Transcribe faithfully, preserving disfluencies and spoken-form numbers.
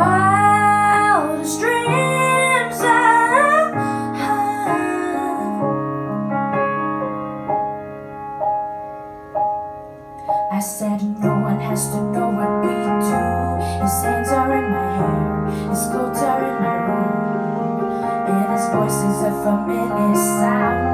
wildest dreams I had. I said no one has to know what we do. His hands are in my hair, his clothes are in my room, and his voice is a familiar sound.